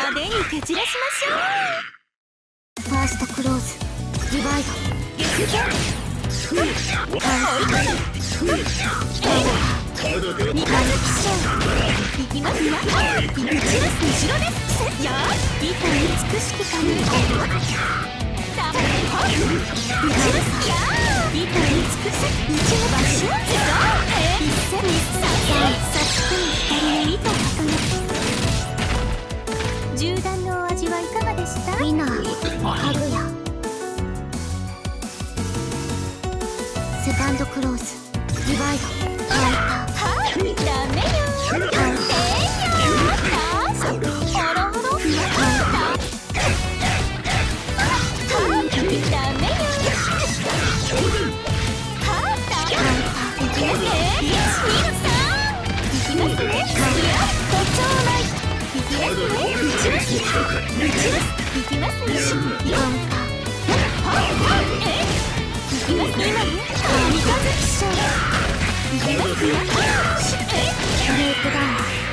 派手に蹴散らしましょう。 ファーストクローズディバイド三日月賞いきますよ。打ち出す後ろですやーいかに美しき髪打ち出すやーいかに美しい打ち出すそう一戦差し込む二人の糸を重ね銃弾のお味はいかがでした？ ウィナーかぐやセカンドクローズディバイドカウンターダメよダメよほろほろダメよブレイクダウン